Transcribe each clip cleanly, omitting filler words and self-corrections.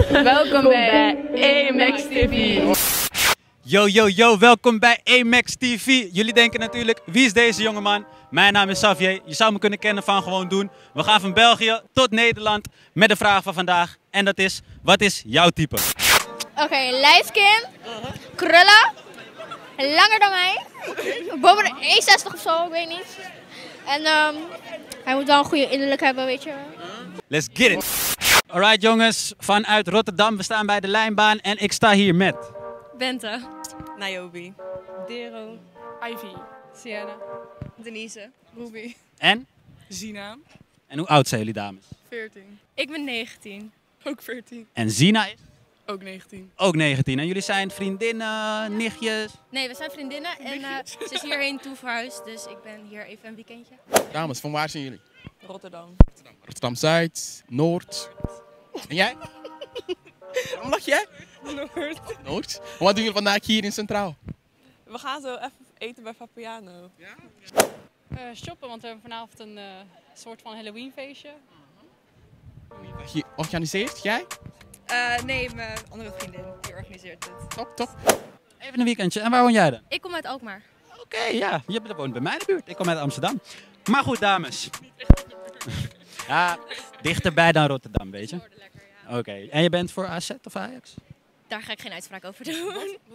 Welkom bij Amex TV. Yo, welkom bij Amex TV. Jullie denken natuurlijk, wie is deze jongeman? Mijn naam is Xavier. Je zou me kunnen kennen van gewoon doen. We gaan van België tot Nederland met de vraag van vandaag. En dat is, wat is jouw type? Oké, light skin, krullen, langer dan mij, boven de 1,60 of zo, ik weet niet. En hij moet wel een goede innerlijk hebben, weet je. Let's get it! Alright jongens, vanuit Rotterdam. We staan bij de lijnbaan en ik sta hier met... Bente. Niobe. Dero. Ivy. Sienna. Denise. Ruby. En? Zina. En hoe oud zijn jullie dames? 14. Ik ben 19. Ook 14. En Zina is? Ook 19. Ook 19. En jullie zijn vriendinnen, nichtjes? Nee, we zijn vriendinnen en ze is hierheen toe verhuisd, dus ik ben hier even een weekendje. Dames, van waar zijn jullie? Rotterdam. Rotterdam-Zuid, Noord. En jij? Waarom lach jij? Noord. Noord. En wat doen jullie vandaag hier in Centraal? We gaan zo even eten bij Vapiano. Shoppen, want we hebben vanavond een soort van Halloween feestje. Georganiseerd, jij? Nee, mijn andere vriendin die organiseert het. Top. Even een weekendje. En waar woon jij dan? Ik kom uit Alkmaar. Oké, ja. Je woont bij mij in de buurt. Ik kom uit Amsterdam. Maar goed, dames. Ja, dichterbij dan Rotterdam, weet je. Oké. En je bent voor AZ of Ajax? Daar ga ik geen uitspraak over doen.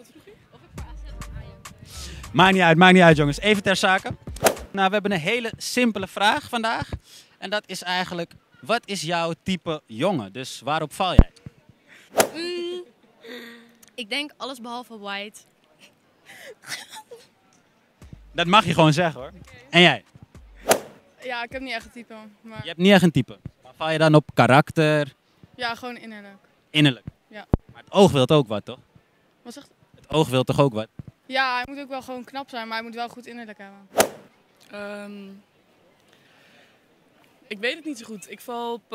Maakt niet uit jongens. Even ter zake. Nou, we hebben een hele simpele vraag vandaag. En dat is eigenlijk, wat is jouw type jongen? Dus waarop val jij? Ik denk alles behalve white. Dat mag je gewoon zeggen hoor. En jij? Ja, ik heb niet echt een type. Maar Je hebt niet echt een type. Waar val je dan op? Karakter? ja, gewoon innerlijk. Innerlijk? Ja. Maar het oog wil ook wat, toch? Wat zegt Het oog wil toch ook wat? Ja, hij moet ook wel gewoon knap zijn, maar hij moet wel goed innerlijk hebben. Ik weet het niet zo goed. Ik val op,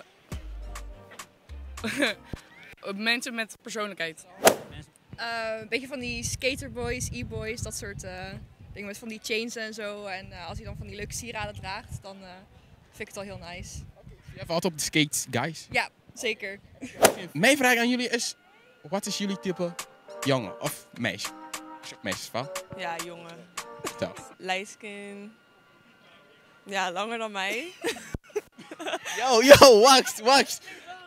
op mensen met persoonlijkheid. Een beetje van die skaterboys, e-boys, dat soort dingen met van die chains en zo. En als hij dan van die leuke sieraden draagt, dan vind ik het al heel nice. Jij valt op de skate guys. Ja, zeker. Mijn vraag aan jullie is, wat is jullie type jongen of meisje? Als je op meisjes valt, Ja, jongen. vertel. Lightskin. Ja, langer dan mij. Yo, wacht.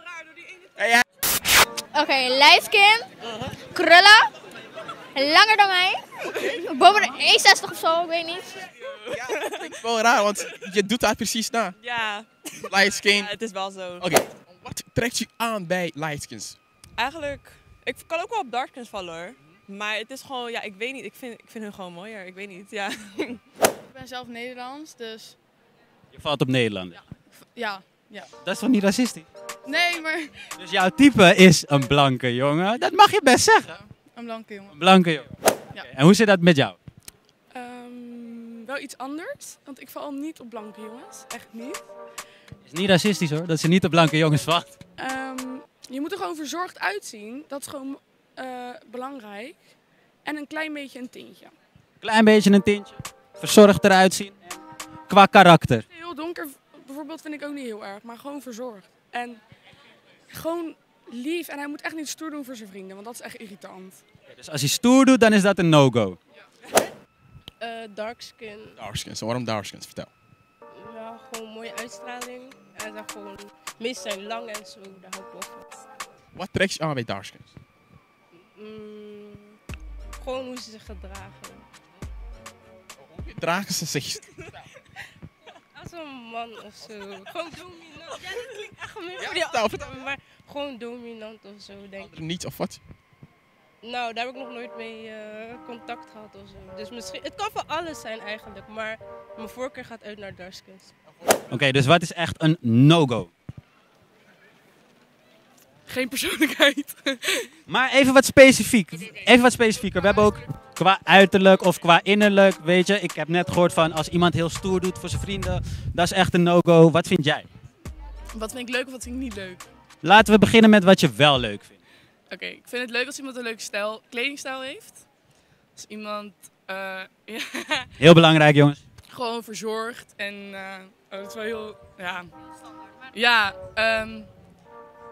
Oké, light skin, krullen, langer dan mij, boven de 1,60 of zo, ik weet niet. Ja, dat klinkt wel raar, want je doet dat precies na. Ja, Light skin. het is wel zo. Oké, wat trekt je aan bij lightskins? Eigenlijk, ik kan ook wel op darkskins vallen hoor. Maar het is gewoon, ja, ik weet niet. Ik vind hun gewoon mooier. Ik weet niet, ja. Ik ben zelf Nederlands, dus Je valt op Nederlander. ja. Dat is toch niet racistisch? Nee, maar Dus jouw type is een blanke jongen. Dat mag je best zeggen. een blanke jongen. Een blanke jongen. Ja. Oké, en hoe zit dat met jou? Wel iets anders, want ik val niet op blanke jongens. Echt niet. Is niet racistisch hoor, dat ze niet op blanke jongens valt. Je moet er gewoon verzorgd uitzien. Dat is gewoon belangrijk. En een klein beetje een tintje. Klein beetje een tintje. Verzorgd eruit zien. En qua karakter. Heel donker bijvoorbeeld vind ik ook niet heel erg, maar gewoon verzorgd. En gewoon lief. En hij moet echt niet stoer doen voor zijn vrienden, want dat is echt irritant. Dus als hij stoer doet, dan is dat een no-go. Darkskin, Darkskins, waarom darkskins? Vertel. ja, gewoon mooie uitstraling. En dan gewoon, meestal zijn lang en zo, daar hou ik wel van. Wat trekt je aan bij darkskins? Gewoon hoe ze zich gedragen. Hoe dragen ze zich? Als een man of zo. Gewoon dominant. Ja, dat klinkt echt gemeen voor vertel, die maar gewoon dominant of zo, denk ik. Niet of wat? Nou, daar heb ik nog nooit mee contact gehad of zo. Dus misschien, het kan voor alles zijn eigenlijk, maar mijn voorkeur gaat uit naar darkskins. Oké, dus wat is echt een no-go? Geen persoonlijkheid. Maar even wat specifiek. Even wat specifieker. We hebben ook qua uiterlijk of qua innerlijk, weet je. Ik heb net gehoord van als iemand heel stoer doet voor zijn vrienden, dat is echt een no-go. Wat vind jij? Wat vind ik leuk of wat vind ik niet leuk? Laten we beginnen met wat je wel leuk vindt. Oké, ik vind het leuk als iemand een leuke kledingstijl heeft. Als iemand ja, Heel belangrijk, jongens. gewoon verzorgd en dat is wel heel, ja,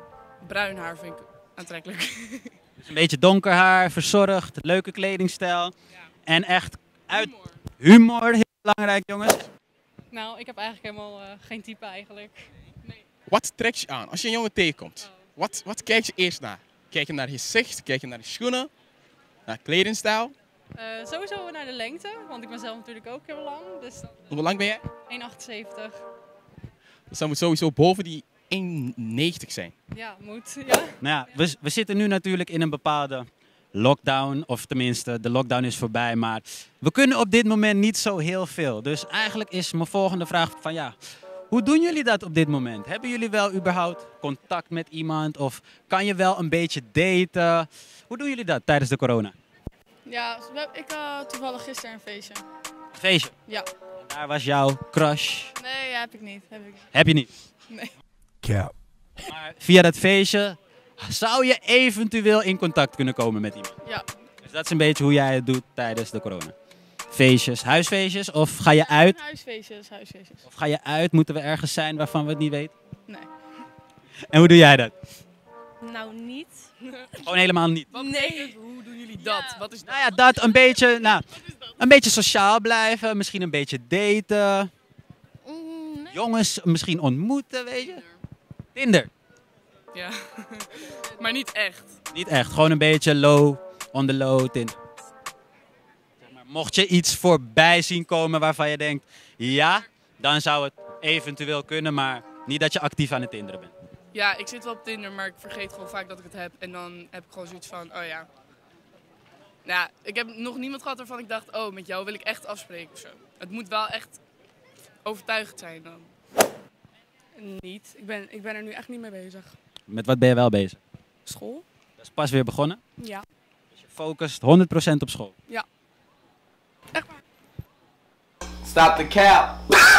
bruin haar vind ik aantrekkelijk. Dus een beetje donker haar, verzorgd, leuke kledingstijl. En echt uit humor, heel belangrijk jongens. Nou, ik heb eigenlijk helemaal geen type eigenlijk. Wat trekt je aan als je een jongen tegenkomt? Wat kijk je eerst naar? Kijk je naar je gezicht? Kijk je naar de schoenen? Naar kledingstijl? Sowieso naar de lengte, want ik ben zelf natuurlijk ook heel lang. Dus Hoe lang ben jij? 1,78. Dus dat moet sowieso boven die 1,90 zijn. Ja, moet. Ja. Nou ja, we zitten nu natuurlijk in een bepaalde lockdown. Of tenminste, de lockdown is voorbij. Maar we kunnen op dit moment niet zo heel veel. Dus eigenlijk is mijn volgende vraag van ja, hoe doen jullie dat op dit moment? Hebben jullie wel überhaupt contact met iemand? Of kan je wel een beetje daten? Hoe doen jullie dat tijdens de corona? Ja, ik had toevallig gisteren een feestje. Feestje. Ja. Daar was jouw crush. Nee, ja, heb ik niet. Heb je niet? Nee. Cap. Maar via dat feestje zou je eventueel in contact kunnen komen met iemand. Ja. Dus dat is een beetje hoe jij het doet tijdens de corona. Feestjes, huisfeestjes of ga je uit? Huisfeestjes. Of ga je uit? Moeten we ergens zijn waarvan we het niet weten? Nee. En hoe doe jij dat? Nou, niet. Gewoon helemaal niet. Nee. Hoe doen jullie dat? Wat is dat? Nou ja, dat een beetje, een beetje sociaal blijven, misschien een beetje daten. Nee. Jongens misschien ontmoeten, weet je? Tinder. Ja. Maar niet echt. Niet echt, gewoon een beetje low, on the low Tinder. Zeg maar, mocht je iets voorbij zien komen waarvan je denkt, ja, dan zou het eventueel kunnen, maar niet dat je actief aan het tinderen bent. Ja, ik zit wel op Tinder, maar ik vergeet gewoon vaak dat ik het heb. En dan heb ik gewoon zoiets van, oh ja. Nou, ik heb nog niemand gehad waarvan ik dacht, oh, met jou wil ik echt afspreken of zo. Het moet wel echt overtuigend zijn dan. Niet. Ik ben er nu echt niet mee bezig. Met wat ben je wel bezig? School? Dat is pas weer begonnen. Ja. Dus je focust 100% op school. Ja. Echt waar. Stop the cap.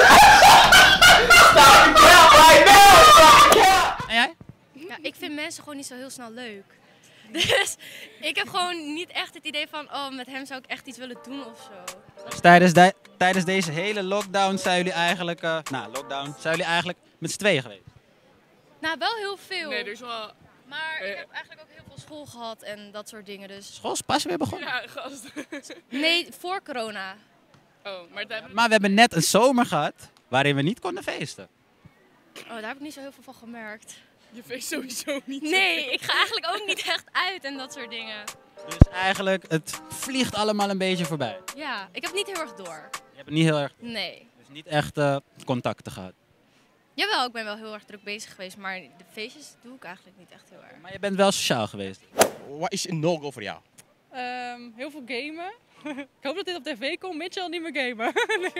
Stop the cap right now. Stop the cap. En jij? Ja, ik vind mensen gewoon niet zo heel snel leuk. Dus ik heb gewoon niet echt het idee van, oh, met hem zou ik echt iets willen doen of zo. Dus tijdens deze hele lockdown zijn jullie eigenlijk, zijn jullie eigenlijk met z'n tweeën geweest? Nou, wel heel veel. Nee, er is wel... Maar ik heb eigenlijk ook heel veel school gehad en dat soort dingen. Dus... School is pas weer begonnen. Ja, gast. Nee, voor corona. Oh, maar daar hebben Maar we hebben net een zomer gehad waarin we niet konden feesten. Oh, daar heb ik niet zo heel veel van gemerkt. je feest sowieso niet. Nee, ik ga eigenlijk ook niet echt uit en dat soort dingen. Dus eigenlijk, het vliegt allemaal een beetje voorbij. Ja, ik heb het niet heel erg door. Je hebt niet heel erg, Nee. dus niet echt contacten gehad. Jawel, ik ben wel heel erg druk bezig geweest, maar de feestjes doe ik eigenlijk niet echt heel erg. Maar je bent wel sociaal geweest. Wat is een no-go voor jou? Heel veel gamen. Ik hoop dat dit op tv komt. Mitchell niet meer gamen.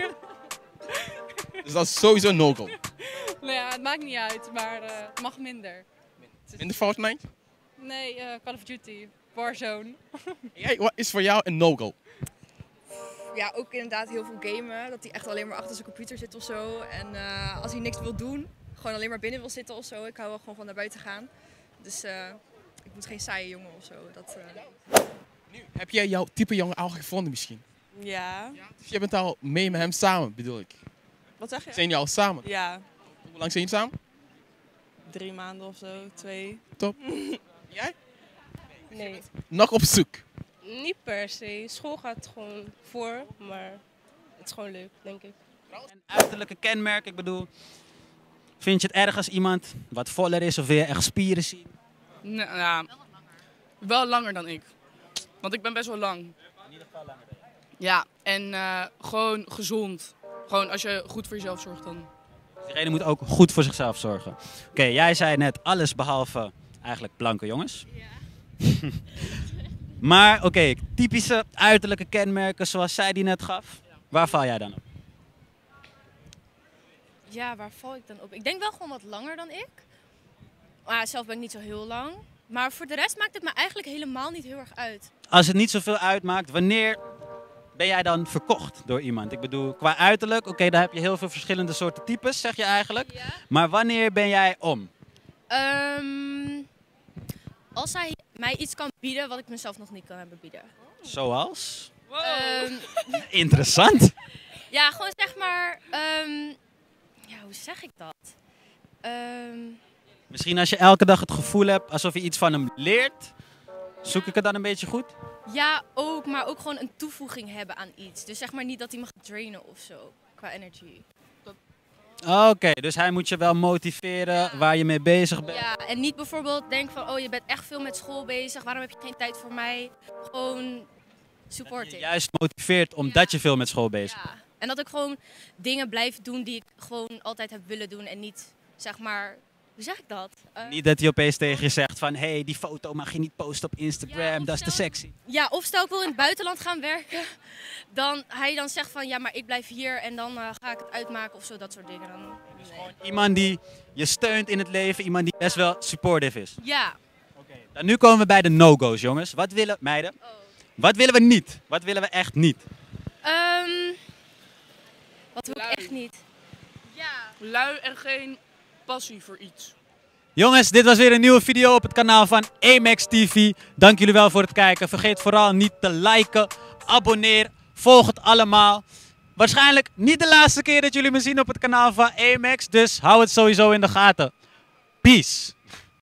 Dus dat is sowieso een no-go. Nou ja, het maakt niet uit, maar het mag minder. In de Fortnite? Nee, Call of Duty, Warzone. Jij, wat is voor jou een no-go? Ja, ook inderdaad heel veel gamen. Dat hij echt alleen maar achter zijn computer zit of zo. En als hij niks wil doen, gewoon alleen maar binnen wil zitten of zo. Ik hou wel gewoon van naar buiten gaan. Dus ik moet geen saaie jongen of zo. Nu, heb jij jouw type jongen al gevonden misschien? Ja. Dus jij bent al mee met hem samen, bedoel ik. Wat zeg je? Zijn jullie al samen? Ja. Hoe lang zijn jullie samen? 3 maanden of zo, 2. Top. Jij? Nee, Nog op zoek. niet per se. School gaat gewoon voor, maar het is gewoon leuk, denk ik. En uiterlijke kenmerk, ik bedoel, vind je het erg als iemand wat voller is of wil je echt spieren zien? Nou, ja, wel langer dan ik. Want ik ben best wel lang. In ieder geval langer. Ja, en gewoon gezond. Gewoon als je goed voor jezelf zorgt dan. Diegene moet ook goed voor zichzelf zorgen. Oké, jij zei net alles behalve eigenlijk blanke jongens. Ja. Maar oké, typische uiterlijke kenmerken zoals zij die net gaf. Waar val jij dan op? Ja, waar val ik dan op? Ik denk wel gewoon wat langer dan ik. Maar zelf ben ik niet zo heel lang. Maar voor de rest maakt het me eigenlijk helemaal niet heel erg uit. Als het niet zoveel uitmaakt, wanneer ben jij dan verkocht door iemand? Ik bedoel, qua uiterlijk, oké, daar heb je heel veel verschillende soorten types, zeg je eigenlijk. Ja. Maar wanneer ben jij om? Als hij mij iets kan bieden wat ik mezelf nog niet kan hebben bieden. Zoals? Ehm, Interessant. ja, gewoon zeg maar... ja, hoe zeg ik dat? Misschien als je elke dag het gevoel hebt alsof je iets van hem leert, zoek ik het dan een beetje goed? Ja, ook, maar ook gewoon een toevoeging hebben aan iets. Dus zeg maar niet dat hij me gaat drainen of zo, qua energy. Oké, dus hij moet je wel motiveren waar je mee bezig bent. Ja, en niet bijvoorbeeld denken van, oh je bent echt veel met school bezig, waarom heb je geen tijd voor mij? Gewoon supporting. Juist motiveert omdat je veel met school bezig bent. Ja, en dat ik gewoon dingen blijf doen die ik gewoon altijd heb willen doen en niet, zeg maar, hoe zeg ik dat? Niet dat hij opeens tegen je zegt van, hey, die foto mag je niet posten op Instagram, dat is te sexy. Ja, of stel ik wil in het buitenland gaan werken, dan hij dan zegt van, ja, maar ik blijf hier en dan ga ik het uitmaken of zo, dat soort dingen. Dan, Iemand die je steunt in het leven, iemand die best wel supportive is. Ja. Dan nu komen we bij de no-go's, jongens. Wat willen, meiden? Wat willen we niet? Wat willen we echt niet? Wat wil ik echt niet? Lui en geen passie voor iets. Jongens, dit was weer een nieuwe video op het kanaal van Amex TV. Dank jullie wel voor het kijken. Vergeet vooral niet te liken, abonneer, volg het allemaal. Waarschijnlijk niet de laatste keer dat jullie me zien op het kanaal van Amex, dus hou het sowieso in de gaten. Peace.